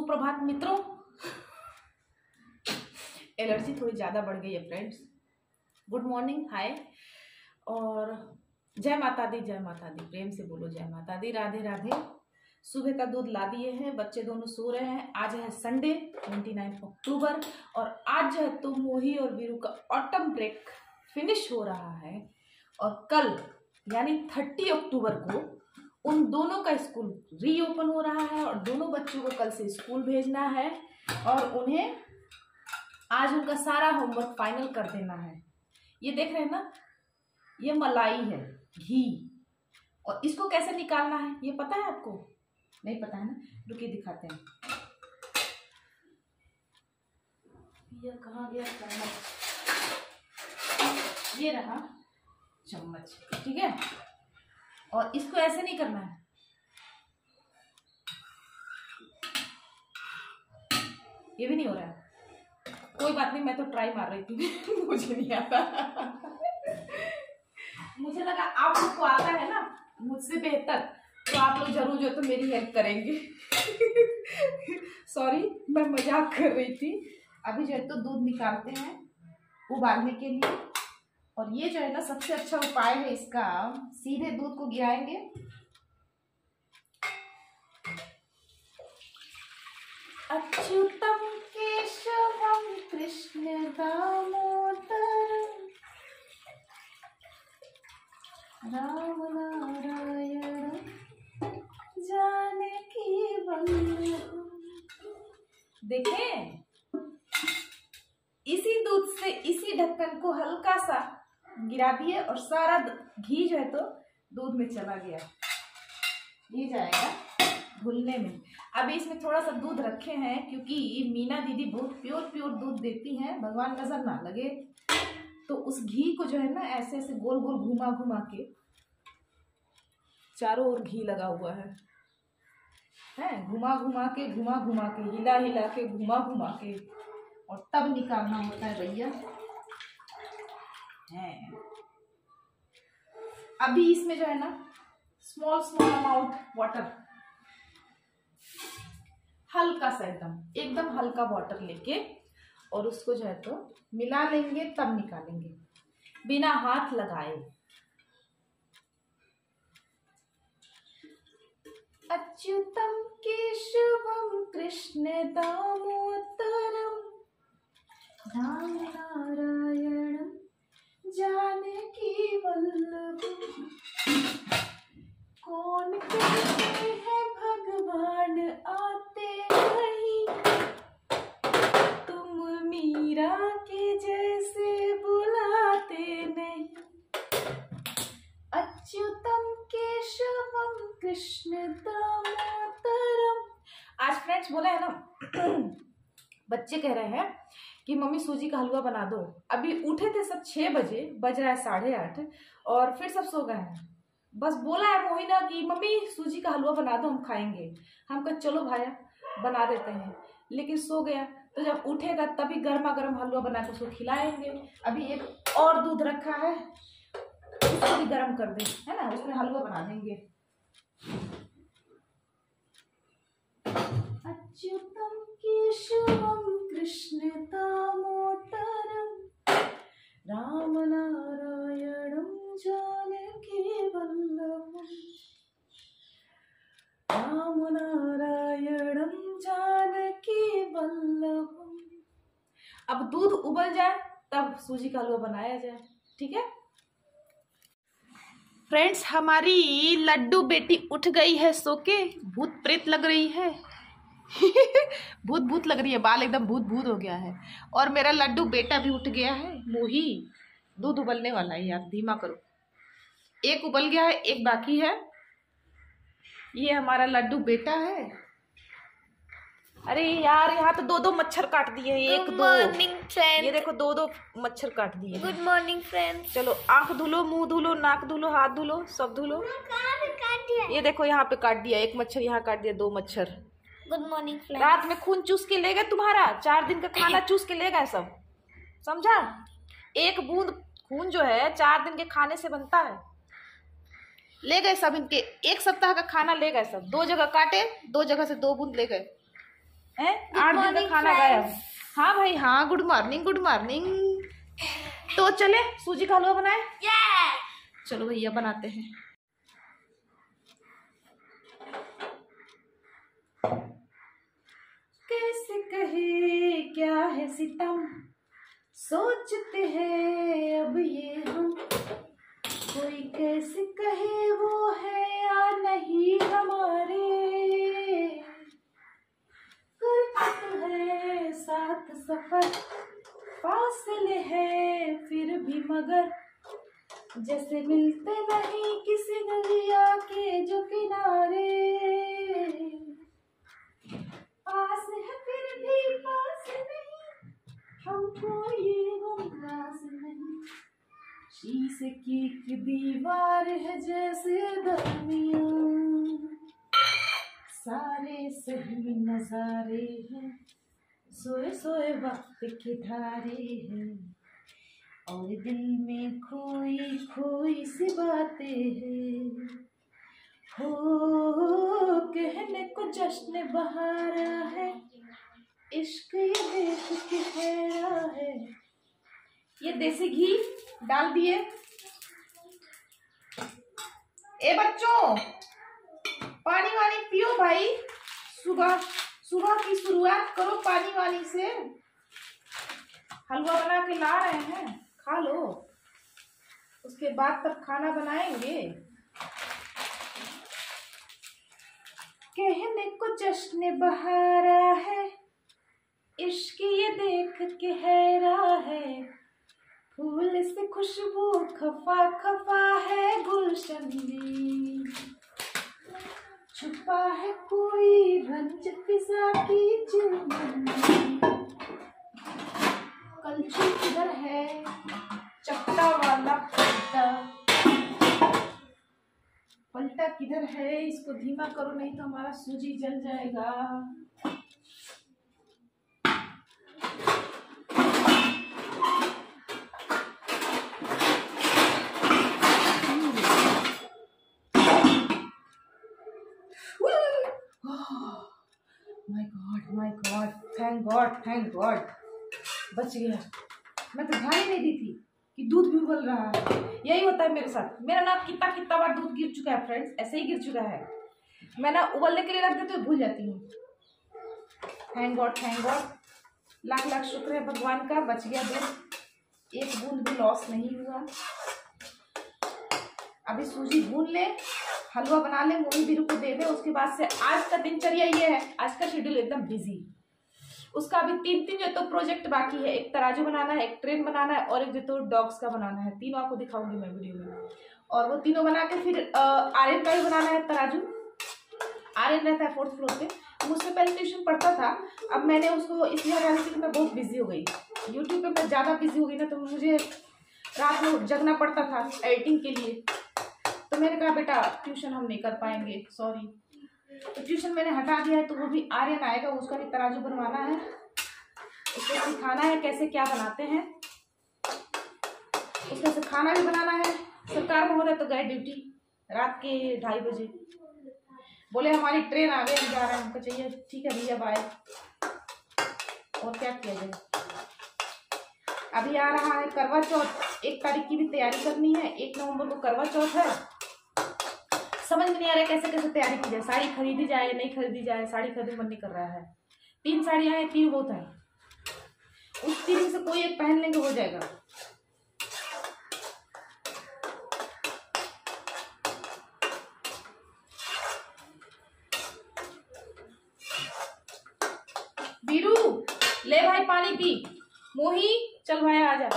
सुप्रभात मित्रों। एलर्जी थोड़ी ज़्यादा बढ़ गई है फ्रेंड्स। गुड मॉर्निंग, हाय और जय माता दी, जय माता दी। प्रेम से बोलो जय माता दी, राधे राधे। सुबह का दूध ला दिए हैं, बच्चे दोनों सो रहे हैं। आज है संडे 29 अक्टूबर और आज जो है तो मोही और वीरू का ऑटम ब्रेक फिनिश हो रहा है और कल यानी 30 अक्टूबर को उन दोनों का स्कूल रीओपन हो रहा है और दोनों बच्चों को कल से स्कूल भेजना है और उन्हें आज उनका सारा होमवर्क फाइनल कर देना है। ये देख रहे हैं ना, ये मलाई है, घी, और इसको कैसे निकालना है ये पता है आपको? नहीं पता है ना, रुकिए दिखाते हैं। ये कहाँ गया चम्मच? ये रहा चम्मच, ठीक है। और इसको ऐसे नहीं करना है, ये भी नहीं हो रहा है। कोई बात नहीं, मैं तो ट्राई मार रही थी मुझे नहीं आता मुझे लगा आप लोग को आता है ना मुझसे बेहतर, तो आप लोग जरूर जो तो मेरी हेल्प करेंगे सॉरी, मैं मजाक कर रही थी। अभी जो है तो दूध निकालते हैं उबालने के लिए और ये जो है ना सबसे अच्छा उपाय है इसका, सीधे दूध को गिराएंगे। अच्युतम केशवम कृष्ण दामोदरम राम नारायण जानकी वल्लभ। देखें, इसी दूध से इसी ढक्कन को हल्का सा गिरा दिए और सारा घी जो है तो दूध में चला गया। ये जाएगा घुलने में। अभी इसमें थोड़ा सा दूध रखे हैं क्योंकि मीना दीदी बहुत प्योर दूध देती हैं, भगवान नजर ना लगे। तो उस घी को जो है ना ऐसे ऐसे गोल गोल घुमा घुमा के, चारों ओर घी लगा हुआ है, घुमा घुमा के हिला हिला के घुमा घुमा के, और तब निकालना होता है भैया। अभी इसमें जो है ना स्मॉल अमाउंट वाटर, हल्का सा एकदम हल्का वाटर लेके और उसको जो है तो मिला लेंगे, तब निकालेंगे बिना हाथ लगाए। अच्युतम केशवम कृष्ण दामोदरम राम नारायणम जानकी वल्लभम। कौन कहते हैं भगवान आते नहीं, तुम मीरा के जैसे बुलाते नहीं। अच्युतम केशवम कृष्ण दामोदरम। आज फ्रेंड्स बोला है ना बच्चे कह रहे हैं कि मम्मी सूजी का हलवा बना दो। अभी उठे थे सब 6 बजे, बज रहा है 8:30 और फिर सब सो गए हैं। बस बोला है मोहिना कि मम्मी सूजी का हलवा बना दो, हम खाएंगे। हम कहा चलो भाया बना देते हैं, लेकिन सो गया। तो जब उठेगा तभी गर्मा गर्म हलवा बना के उसको खिलाएंगे। अभी एक और दूध रखा है, उसको भी गर्म कर दे, है ना, उसमें हलवा बना देंगे। अच्युतम केशवम कृष्ण दामोदरम राम नारायणम जानकी वल्लभम राम नारायणम जानकी वल्लभम। अब दूध उबल जाए तब सूजी का हलवा बनाया जाए, ठीक है फ्रेंड्स। हमारी लड्डू बेटी उठ गई है सो के, भूत प्रेत लग रही है भूत लग रही है, बाल एकदम भूत हो गया है। और मेरा लड्डू बेटा भी उठ गया है, मोही। दूध उबलने वाला है यार, धीमा करो। एक उबल गया है, एक बाकी है। ये हमारा लड्डू बेटा है। अरे यार यहाँ तो 2 मच्छर काट दिए, 1 2। ये देखो 2 मच्छर काट दिए। Good morning friends. चलो आंख धुलो, मुंह धुलो, नाक धुलो, हाथ धुलो, सब धुलो। ये देखो यहाँ पे काट दिया 1 मच्छर, यहाँ काट दिया 2 मच्छर। Good morning friends. रात में खून चूस के ले गए तुम्हारा, 4 दिन का खाना चूस के ले गए सब, समझा? 1 बूंद खून जो है 4 दिन के खाने से बनता है। ले गए सब, इनके 1 सप्ताह का खाना ले गए सब। 2 जगह काटे, 2 जगह से 2 बूंद ले गए। 8 दिन का खाना गायब। हाँ भाई हाँ, गुड मॉर्निंग गुड मॉर्निंग। तो चले सूजी का हलवा बनाए। चलो भैया बनाते हैं। कैसे कहे क्या है सितम, सोचते हैं अब ये हम, कोई कैसे कहे वो है या नहीं हमारे, करते तो है साथ सफर, फासले है फिर भी मगर, जैसे मिलते नहीं किसी दरिया के जो किनारे, पास है फिर भी पास नहीं, हमको ये गुमराज नहीं, शीशे की एक दीवार है जैसे दरमियां, सारे सही नजारे हैं, सोए सोए वक्त के धारे हैं, और दिल में खोई खोई सी बातें हैं, हो कहने को जश्न बहारा है, इश्क ये देख के हैरा है। ये देसी घी डाल दिए। ए बच्चों, पानी वानी पियो भाई, सुबह सुबह की शुरुआत करो पानी वानी से। हलवा बना के ला रहे हैं, खा लो, उसके बाद तब खाना बनाएंगे। कहने को जश्न बहारा है, इश्क ये देख के हैरा है, फूल से खुशबू खफा खफा है गुलशन में, छुपा है कोई रंज फिजा की चिलमन में, कलछी किधर है चपटा वाला पलटा, पलटा किधर है, इसको धीमा करो नहीं तो हमारा सूजी जल जाएगा। माय गॉड थैंक गॉड बच गया। मैं तो ध्यान ही नहीं दी थी कि दूध भी उबल रहा है। यही होता है मेरे साथ, मेरा ना कितना बार दूध गिर चुका है फ्रेंड्स, ऐसे ही गिर चुका है। मैं ना उबलने के लिए रख देती हूँ, भूल जाती हूँ। थैंक गॉड लाख लाख शुक्र है भगवान का, बच गया दूध, एक बूंद भी लॉस नहीं हुआ। अभी सूजी भून ले, हलवा बना ले, मोही बीरू को दे दे। उसके बाद से आज का दिनचर्या ये है, आज का शेड्यूल एकदम बिजी। उसका अभी तीन जो तो प्रोजेक्ट बाकी है, एक तराजू बनाना है, एक ट्रेन बनाना है, और एक जो तो डॉग्स का बनाना है। तीनों आपको दिखाऊंगी मैं वीडियो में। और वो तीनों बना के फिर आर्यन का भी बनाना है तराजू। आर्यन रहता है 4th फ्लोर पे, मुझसे पहले ट्यूशन पढ़ता था, अब मैंने उसको इसलिए हटा दी कि मैं बहुत बिजी हो गई। यूट्यूब पे मैं ज़्यादा बिजी हो गई ना, तो मुझे रात में जगना पड़ता था एडिटिंग के लिए। तो मैंने कहा बेटा ट्यूशन हम नहीं कर पाएंगे, सॉरी। तो ट्यूशन मैंने हटा दिया है। तो वो भी आर्यन आएगा, उसका भी तराजू बनवाना है, उसको सिखाना है कैसे क्या बनाते हैं, उसमें से खाना भी बनाना है। सरकार महोदय तो गए ड्यूटी रात के 2:30 बजे, बोले हमारी ट्रेन आ गई, हम जा रहे हैं। हमको चाहिए ठीक है भैया बाय, और क्या किया जाए। अभी आ रहा है करवा चौथ, 1 तारीख की भी तैयारी करनी है। 1 नवंबर को करवा चौथ है। समझ में नहीं आ रहा है कैसे कैसे तैयारी की जाए, साड़ी खरीदी जाए नहीं खरीदी जाए। साड़ी खरीदने मन नहीं कर रहा है। 3 साड़ियाँ हैं, 3 बहुत है, उस 3 में से कोई एक पहन लेंगे, हो जाएगा। बीरू ले भाई पानी पी। मोही चल भाई आजा।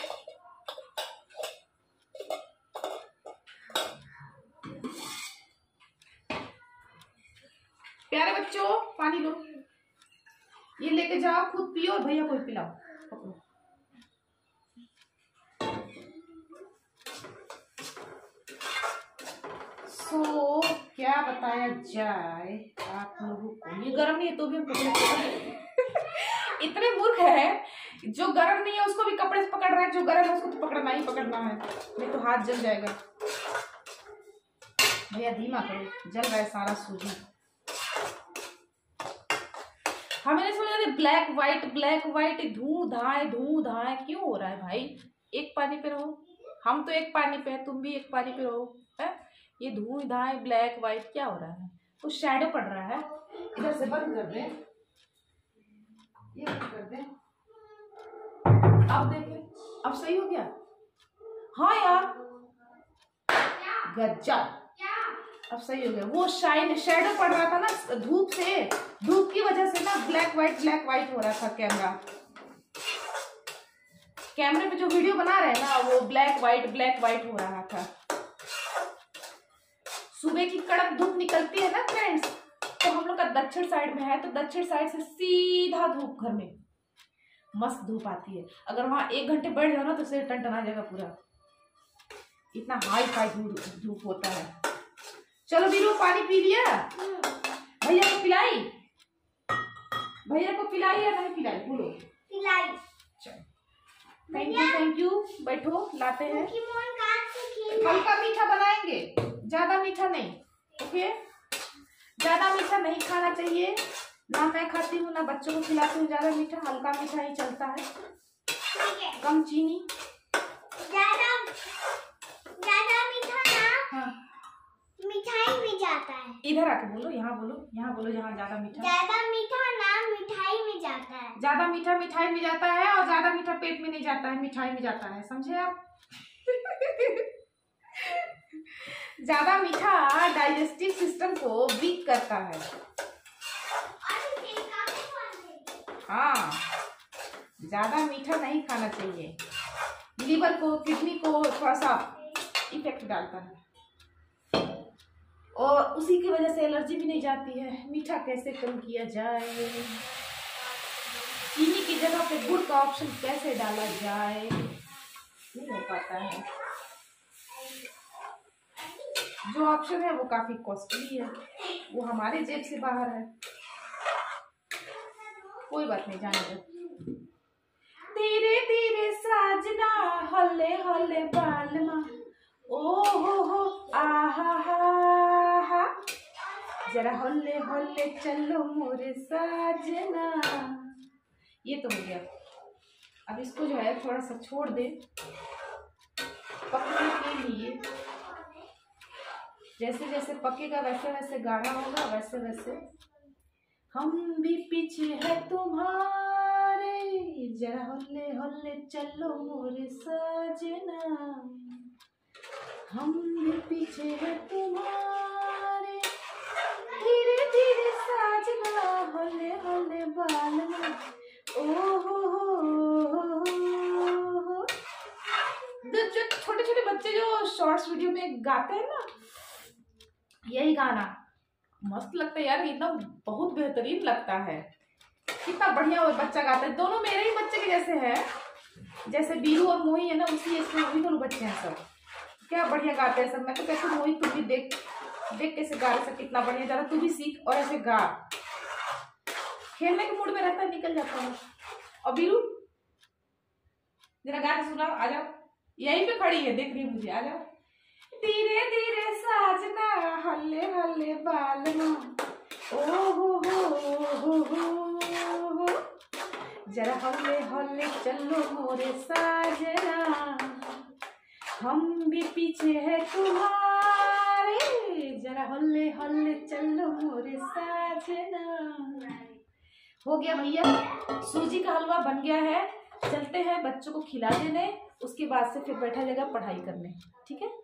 प्यारे बच्चों पानी लो, ये लेके जाओ, खुद पियो और भैया को पिलाओ। पकड़ो। सो क्या बताया जाए आप लोगों को, ये गर्म नहीं है तो भी हम कपड़े इतने मूर्ख है, जो गर्म नहीं है उसको भी कपड़े से पकड़ रहा है, जो गर्म है उसको तो पकड़ना ही पकड़ना है, नहीं तो हाथ जल जाएगा। भैया धीमा करो, जल रहा है सारा सूजी। हमें नहीं समझ ब्लैक व्हाइट धू धाए क्यों हो रहा है भाई? एक पानी पे रहो, हम तो एक पानी पे है, तुम भी एक पानी पे रहो है? ये धू धाए ब्लैक व्हाइट क्या हो रहा है? तो शैडो पड़ रहा है। इधर से बंद कर दे, ये बंद कर दे। अब देखें, अब सही हो गया। हाँ यार गजब, अब सही हो गया। वो शाइन शैडो पड़ रहा था ना धूप से, धूप की वजह से ना ब्लैक व्हाइट हो रहा था कैमरे पे जो वीडियो बना रहे हैं ना वो ब्लैक व्हाइट हो रहा था। सुबह की कड़क धूप निकलती है ना फ्रेंड्स, तो हम लोग का दक्षिण साइड में है, तो दक्षिण साइड से सीधा धूप घर में मस्त धूप आती है। अगर वहां 1 घंटे बैठ जाओ ना तो सिर टन आ जाएगा पूरा, इतना हाई फाई धूप होता है। चलो बीरू पानी पी लिया? भैया को पिलाई? भैया को पिलाई या नहीं पिलाई? बोलो पिलाई। Thank you. बैठो, लाते हैं। हल्का मीठा बनाएंगे, ज्यादा मीठा नहीं। ओके, ज्यादा मीठा नहीं खाना चाहिए, ना मैं खाती हूँ ना बच्चों को खिलाती हूँ ज्यादा मीठा। हल्का मीठा ही चलता है, कम चीनी। ज्यादा मीठा ना हाँ, मिठाई में जाता है। इधर आके बोलो, यहाँ बोलो, यहाँ बोलो, यहाँ ज्यादा मीठा। ज्यादा मीठा ना मिठाई में जाता है। ज्यादा मीठा मिठाई में जाता है और ज्यादा मीठा पेट में नहीं जाता है, मिठाई में जाता है, समझे आप? ज्यादा मीठा डाइजेस्टिव सिस्टम को वीक करता है। हाँ, ज्यादा मीठा नहीं खाना चाहिए, लीवर को किडनी को थोड़ा सा इफेक्ट डालता है और उसी की वजह से एलर्जी भी नहीं जाती है। मीठा कैसे कम किया जाए, चीनी की जगह पे गुड़ का ऑप्शन कैसे डाला जाए, नहीं हो पाता है। जो ऑप्शन है वो काफी कॉस्टली है, वो हमारे जेब से बाहर है। कोई बात नहीं, जाने दो। धीरे धीरे साजना हल्ले हल्ले बालमा, ओ हो आहा हा, जरा हल्ले हल्ले चलो मोरे साजना। ये तो हो गया। अब इसको जो है थोड़ा सा छोड़ दे पकने के लिए। जैसे जैसे पकेगा वैसे वैसे गाढ़ा होगा, वैसे वैसे। हम भी पीछे है तुम्हारे, जरा हल्ले हल्ले चलो मोरे साजना। हम भी पीछे है तुम्हारे, धीरे धीरे साजना हल्ले हल्ले बालना, ओ हो। जो छोटे छोटे बच्चे जो शॉर्ट्स वीडियो में गाते हैं ना, यही गाना मस्त लगता है यार, एकदम बहुत बेहतरीन लगता है। कितना बढ़िया वो बच्चा गाता है। दोनों मेरे ही बच्चे के जैसे हैं, जैसे बीरू और मोही है ना, उसी इसमें वही दोनों बच्चे हैं सब। क्या बढ़िया गाते हैं सब। मैं तो कहती हूँ मोही तू भी देख कैसे गा रहे, कितना बढ़िया। जरा तू भी सीख और ऐसे गा। खेलने के मूड में रहता है, निकल जाता है। और बीरू जरा गा के सुनाओ, आ जाओ। यहीं पे खड़ी है, देख रही है मुझे, आ जाओ। धीरे धीरे साजना हल्ले हल्ले बालमा, ओ हो, जरा हल्ले हल्ले चलो मोरे साजना। हम भी पीछे है तुम्हारे, जरा हल्ले हल्ले चलो मोरे साजना। हो गया भैया, सूजी का हलवा बन गया है। चलते हैं बच्चों को खिला देने, उसके बाद से फिर बैठा जाएगा पढ़ाई करने, ठीक है।